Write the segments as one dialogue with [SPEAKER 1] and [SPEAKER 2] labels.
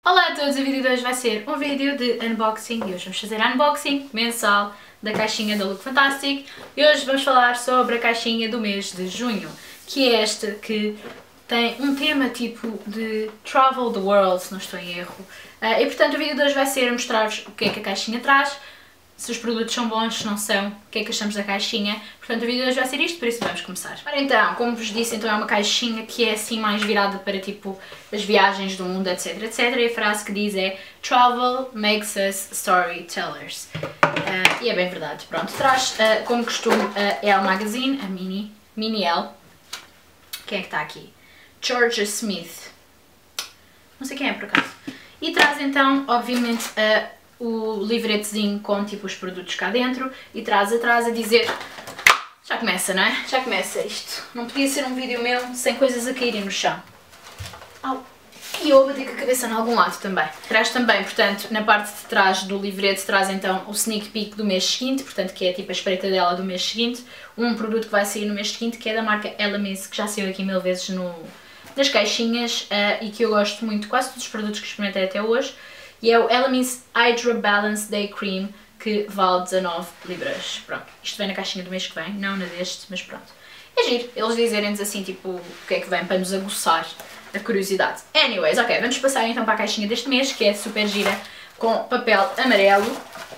[SPEAKER 1] Olá a todos, o vídeo de hoje vai ser um vídeo de unboxing e hoje vamos fazer unboxing mensal da caixinha da Look Fantastic e hoje vamos falar sobre a caixinha do mês de junho, que é esta que tem um tema tipo de Travel the World, se não estou em erro. E portanto o vídeo de hoje vai ser mostrar-vos o que é que a caixinha traz, se os produtos são bons, se não são, o que é que achamos da caixinha. Portanto o vídeo de hoje vai ser isto, por isso vamos começar. Ora então, como vos disse, então é uma caixinha que é assim mais virada para tipo as viagens do mundo, etc, etc. E a frase que diz é Travel makes us storytellers. E é bem verdade. Pronto, traz como costume a Elle Magazine, a Mini Elle. Quem é que está aqui? Georgia Smith. Não sei quem é por acaso. E traz então, obviamente, o livretezinho com tipo os produtos cá dentro e traz atrás a dizer... Já começa, não é? Já começa isto. Não podia ser um vídeo meu sem coisas a caírem no chão. Au. E eu bati com a cabeça em algum lado também. Traz também, portanto, na parte de trás do livrete traz então o sneak peek do mês seguinte, portanto que é tipo a espreitadela do mês seguinte, um produto que vai sair no mês seguinte que é da marca Elemis, que já saiu aqui 1000 vezes nas caixinhas e que eu gosto muito, quase todos os produtos que experimentei até hoje, e é o Elemis Hydra Balance Day Cream, que vale 19 libras. Pronto, isto vem na caixinha do mês que vem, não na deste, mas pronto. É giro, eles dizerem-nos assim, tipo, o que é que vem para nos aguçar a curiosidade. Anyways, ok, vamos passar então para a caixinha deste mês, que é super gira, com papel amarelo.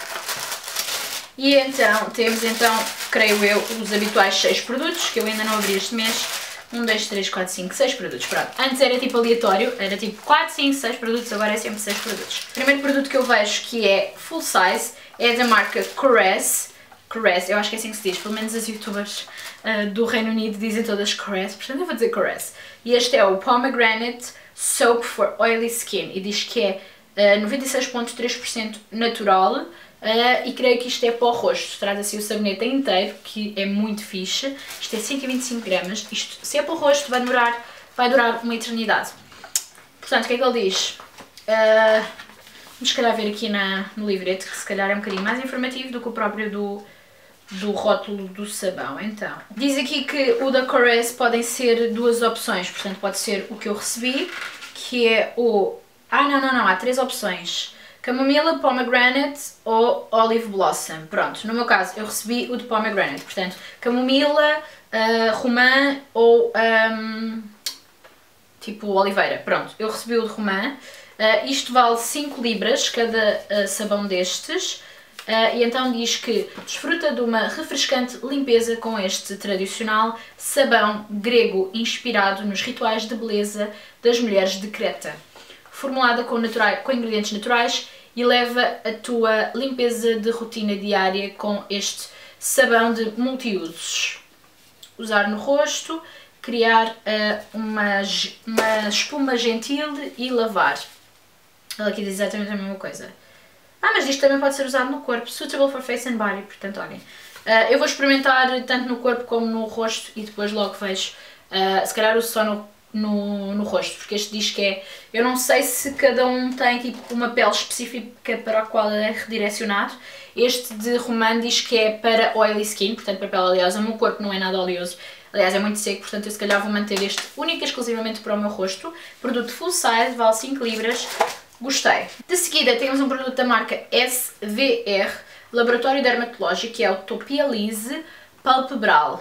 [SPEAKER 1] E então, temos então, creio eu, os habituais 6 produtos, que eu ainda não abri este mês. 1, 2, 3, 4, 5, 6 produtos, pronto. Antes era tipo aleatório, era tipo 4, 5, 6 produtos, agora é sempre 6 produtos. O primeiro produto que eu vejo que é full size é da marca Caress. Caress, eu acho que é assim que se diz, pelo menos as youtubers do Reino Unido dizem todas Caress, portanto eu vou dizer Caress. E este é o Pomegranate Soap for Oily Skin e diz que é 96,3% natural. E creio que isto é para o rosto, traz assim o sabonete inteiro, que é muito fixe. Isto é 125 gramas, isto se é para o rosto vai durar uma eternidade. Portanto, o que é que ele diz? Vamos se calhar ver aqui no livrete, que se calhar é um bocadinho mais informativo do que o próprio do rótulo do sabão. Então, diz aqui que o da Caress podem ser duas opções, portanto pode ser o que eu recebi, que é o... não, há 3 opções. Camomila, Pomegranate ou Olive Blossom. Pronto, no meu caso eu recebi o de Pomegranate, portanto, camomila, romã ou tipo oliveira. Pronto, eu recebi o de romã. Isto vale 5 libras cada sabão destes. E então diz que desfruta de uma refrescante limpeza com este tradicional sabão grego inspirado nos rituais de beleza das mulheres de Creta. Formulada com ingredientes naturais e leva a tua limpeza de rotina diária com este sabão de multiusos. Usar no rosto, criar uma espuma gentil e lavar. Ela aqui diz exatamente a mesma coisa. Mas isto também pode ser usado no corpo. Suitable for face and body, portanto, olhem. Eu vou experimentar tanto no corpo como no rosto e depois logo vejo. Se calhar uso só no rosto, porque este diz que é... Eu não sei se cada um tem tipo uma pele específica para a qual é redirecionado. Este de romã diz que é para oily skin, portanto para pele oleosa. O meu corpo não é nada oleoso, aliás é muito seco, portanto eu se calhar vou manter este único e exclusivamente para o meu rosto. Produto full size, vale 5 libras. Gostei. De seguida temos um produto da marca SVR, Laboratório Dermatológico, que é o Topialize Palpebral.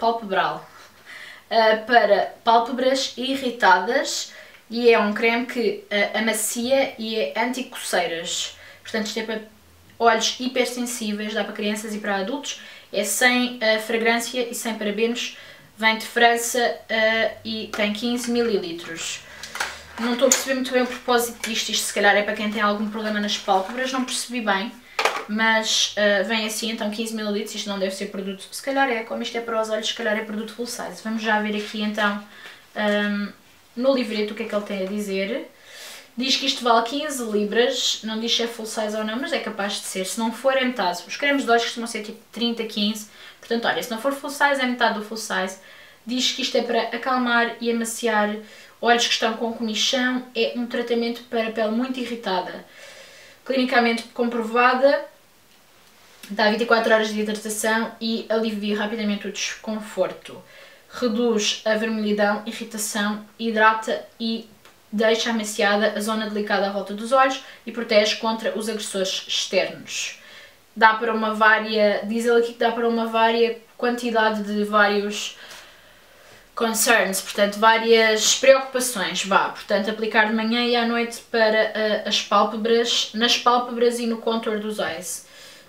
[SPEAKER 1] Para pálpebras irritadas e é um creme que amacia e é anti-coceiras. Portanto, isto é para olhos hipersensíveis, dá para crianças e para adultos. É sem fragrância e sem parabenos. Vem de França e tem 15 ml. Não estou a perceber muito bem o propósito disto. Isto se calhar é para quem tem algum problema nas pálpebras, não percebi bem. Mas vem assim, então 15 ml, isto não deve ser produto, se calhar é, como isto é para os olhos, se calhar é produto full size. Vamos já ver aqui então no livreto o que é que ele tem a dizer. Diz que isto vale 15 libras, não diz se é full size ou não, mas é capaz de ser, se não for é metade. Os cremes de olhos costumam ser tipo 30, 15, portanto olha, se não for full size é metade do full size. Diz que isto é para acalmar e amaciar olhos que estão com comichão, é um tratamento para pele muito irritada. Clinicamente comprovada, dá 24 horas de hidratação e alivia rapidamente o desconforto. Reduz a vermelhidão, irritação, hidrata e deixa amaciada a zona delicada à volta dos olhos e protege contra os agressores externos. Dá para uma diz ele aqui que dá para uma vária quantidade de vários concerns, portanto, várias preocupações, portanto, aplicar de manhã e à noite para as pálpebras, nas pálpebras e no contour dos eyes.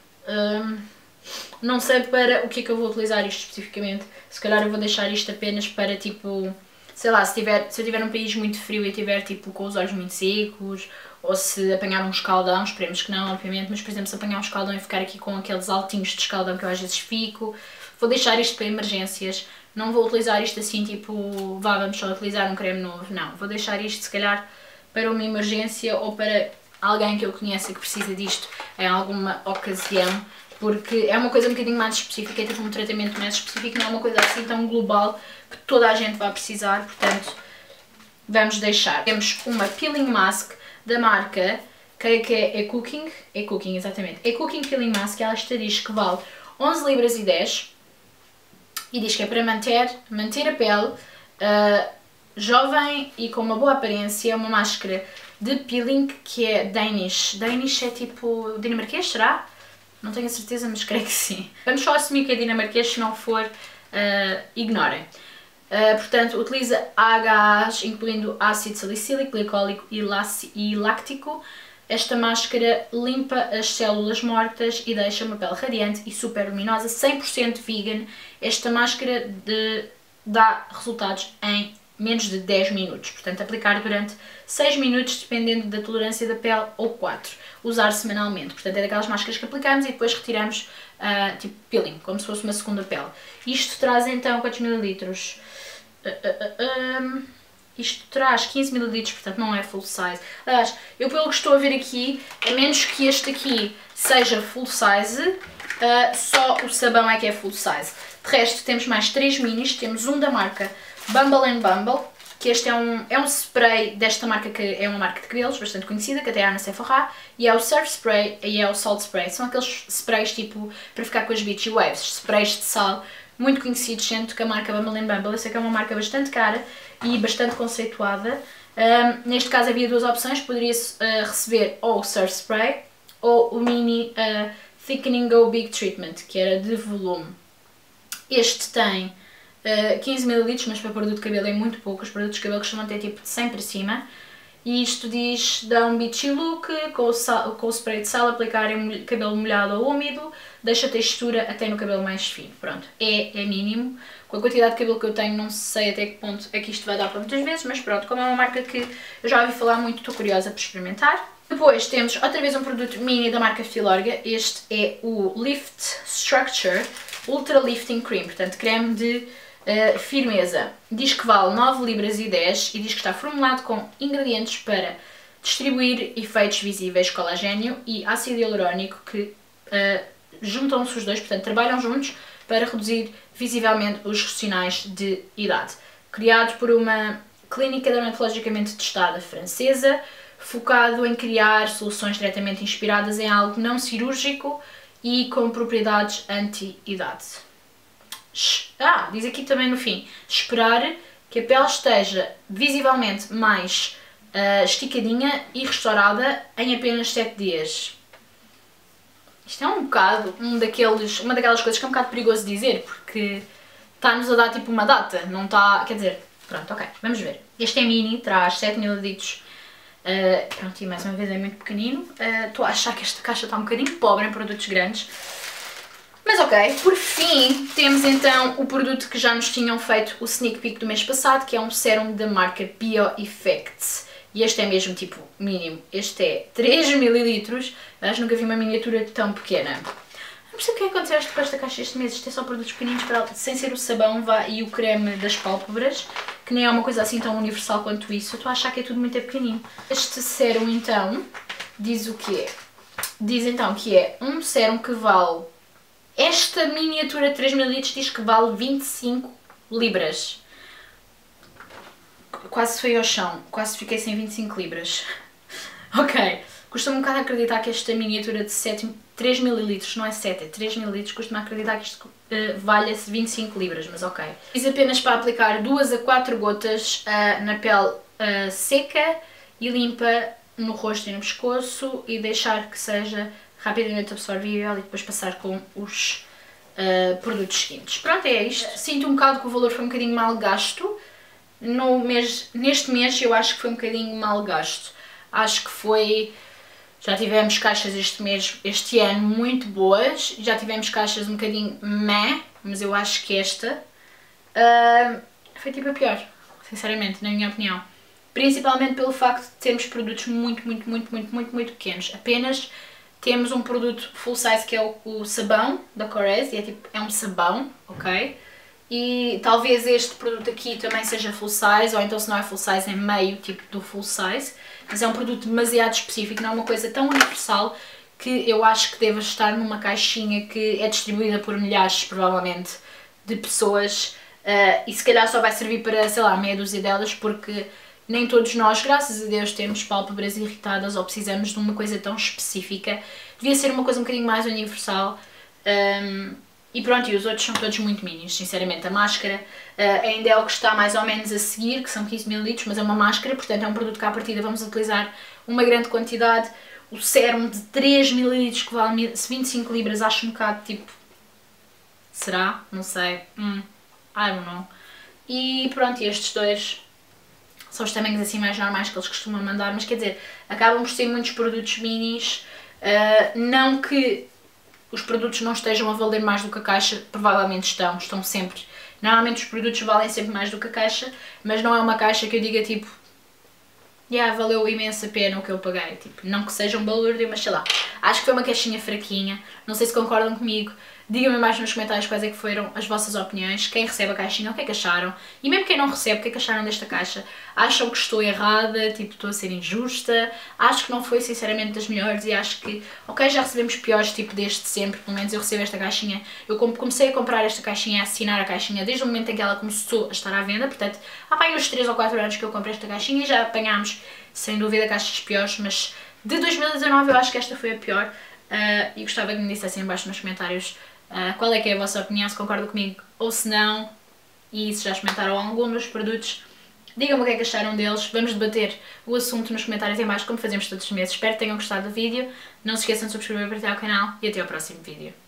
[SPEAKER 1] Não sei para o que é que eu vou utilizar isto especificamente, se calhar eu vou deixar isto apenas para, tipo, sei lá, se eu estiver num país muito frio e estiver, tipo, com os olhos muito secos, ou se apanhar um escaldão, esperemos que não, obviamente, mas, por exemplo, se apanhar um escaldão e ficar aqui com aqueles altinhos de escaldão que eu às vezes fico, vou deixar isto para emergências. Não vou utilizar isto assim, tipo, vamos só utilizar um creme novo, não. Vou deixar isto, se calhar, para uma emergência ou para alguém que eu conheça que precisa disto em alguma ocasião, porque é uma coisa um bocadinho mais específica, é tipo um tratamento mais específico, não é uma coisa assim tão global que toda a gente vai precisar, portanto, vamos deixar. Temos uma peeling mask da marca, que é E-Cooking, exatamente, E-Cooking Peeling Mask, ela diz que vale 11 libras e 10, e diz que é para manter a pele jovem e com uma boa aparência. É uma máscara de peeling que é Danish. Danish é tipo dinamarquês, será? Não tenho a certeza, mas creio que sim. Vamos só assumir que é dinamarquês, se não for, ignorem. Portanto, utiliza AHAs, incluindo ácido salicílico, glicólico e láctico. Esta máscara limpa as células mortas e deixa uma pele radiante e super luminosa, 100% vegan. Esta máscara dá resultados em menos de 10 minutos, portanto aplicar durante 6 minutos dependendo da tolerância da pele ou 4. Usar semanalmente, portanto é daquelas máscaras que aplicamos e depois retiramos tipo peeling, como se fosse uma segunda pele. Isto traz então quantos mililitros? Isto traz 15 ml, portanto não é full size. Aliás, eu pelo que estou a ver aqui, a menos que este aqui seja full size, só o sabão é que é full size. De resto temos mais 3 minis, temos um da marca Bumble Bumble, que este é um spray desta marca, que é uma marca de cabelos bastante conhecida, que até há na Sephora, e é o Surf Spray e é o Salt Spray. São aqueles sprays tipo para ficar com as beachy waves, sprays de sal, muito conhecidos, sendo que a marca Bumble Bumble, eu sei que é uma marca bastante cara e bastante conceituada. Neste caso havia duas opções, poderia-se receber ou o Surf Spray ou o Mini Thickening Go Big Treatment, que era de volume. Este tem 15 ml, mas para produto de cabelo é muito pouco, os produtos de cabelo costumam ter tipo de 100 para cima. E isto diz, dá um beachy look, com o spray de sal, aplicar em cabelo molhado ou úmido, deixa textura até no cabelo mais fino. Pronto, é mínimo. Com a quantidade de cabelo que eu tenho, não sei até que ponto é que isto vai dar para muitas vezes, mas pronto, como é uma marca que eu já ouvi falar muito, estou curiosa por experimentar. Depois temos outra vez um produto mini da marca Filorga, este é o Lift Structure Ultra Lifting Cream, portanto creme de firmeza. Diz que vale 9 libras e 10 e diz que está formulado com ingredientes para distribuir efeitos visíveis, colagênio e ácido hialurónico, que juntam-se os dois, portanto trabalham juntos para reduzir visivelmente os sinais de idade. Criado por uma clínica dermatologicamente testada francesa, focado em criar soluções diretamente inspiradas em algo não cirúrgico e com propriedades anti-idade. Diz aqui também no fim, esperar que a pele esteja visivelmente mais esticadinha e restaurada em apenas 7 dias. Isto é um bocado uma daquelas coisas que é um bocado perigoso dizer, porque está-nos a dar tipo uma data, não está, quer dizer, pronto, ok, vamos ver. Este é mini, traz 7 ml, pronto, e mais uma vez é muito pequenino. Estou a achar que esta caixa está um bocadinho pobre em produtos grandes. Mas ok, por fim temos então o produto que já nos tinham feito o sneak peek do mês passado, que é um sérum da marca BioEffects. E este é mesmo tipo mínimo, este é 3 ml, mas nunca vi uma miniatura tão pequena. Não percebo o que é que aconteceu com esta caixa este mês, isto é só produtos pequeninos, sem ser o sabão e o creme das pálpebras, que nem é uma coisa assim tão universal quanto isso. Eu estou a achar que é tudo muito pequenino. Este sérum então, diz o quê? Diz então que é um sérum que vale... Esta miniatura de 3 ml diz que vale 25 libras. Quase foi ao chão, quase fiquei sem 25 libras. Ok, custa-me um bocado acreditar que esta miniatura de 3 ml, não é 7, é 3 ml, custa-me acreditar que isto valha-se 25 libras, mas ok. Fiz apenas para aplicar 2 a 4 gotas na pele seca e limpa no rosto e no pescoço e deixar que seja rapidamente absorvível e depois passar com os produtos seguintes. Pronto, é isto. Sinto um bocado que o valor foi um bocadinho mal gasto. Neste mês eu acho que foi um bocadinho mal gasto. Acho que foi... Já tivemos caixas este ano muito boas, já tivemos caixas um bocadinho meh, mas eu acho que esta foi tipo a pior, sinceramente, na minha opinião. Principalmente pelo facto de termos produtos muito pequenos. Apenas temos um produto full size que é o sabão da Korres, e é um sabão, ok? E talvez este produto aqui também seja full size, ou então se não é full size é meio tipo do full size. Mas é um produto demasiado específico, não é uma coisa tão universal que eu acho que deve estar numa caixinha que é distribuída por milhares, provavelmente, de pessoas e se calhar só vai servir para, sei lá, meia dúzia delas, porque nem todos nós, graças a Deus, temos pálpebras irritadas ou precisamos de uma coisa tão específica. Devia ser uma coisa um bocadinho mais universal. E pronto, e os outros são todos muito minis, sinceramente. A máscara ainda é o que está mais ou menos a seguir, que são 15 ml, mas é uma máscara, portanto é um produto que à partida vamos utilizar uma grande quantidade. O sérum de 3 ml que vale 25 libras, acho um bocado tipo... Será? Não sei. I don't know. E pronto, e estes dois são os tamanhos assim mais normais que eles costumam mandar, mas quer dizer, acabam por ser muitos produtos minis, não que os produtos não estejam a valer mais do que a caixa, provavelmente estão sempre. Normalmente os produtos valem sempre mais do que a caixa, mas não é uma caixa que eu diga tipo, valeu imensa pena o que eu paguei, tipo, não que seja um balúrdio, mas sei lá. Acho que foi uma caixinha fraquinha, não sei se concordam comigo, digam-me mais nos comentários quais é que foram as vossas opiniões, quem recebe a caixinha, o que é que acharam, e mesmo quem não recebe, o que é que acharam desta caixa? Acham que estou errada, tipo, estou a ser injusta? Acho que não foi sinceramente das melhores e acho que, ok, já recebemos piores tipo deste sempre, pelo menos eu recebo esta caixinha, eu comecei a comprar esta caixinha, a assinar a caixinha desde o momento em que ela começou a estar à venda, portanto, há uns 3 ou 4 anos que eu comprei esta caixinha e já apanhámos, sem dúvida, caixas piores, mas de 2019 eu acho que esta foi a pior e gostava que me dissessem em baixo nos comentários qual é que é a vossa opinião, se concordam comigo ou se não, e se já experimentaram algum dos produtos, digam-me o que é que acharam deles, vamos debater o assunto nos comentários em baixo como fazemos todos os meses. Espero que tenham gostado do vídeo, não se esqueçam de subscrever e partilhar o canal e até ao próximo vídeo.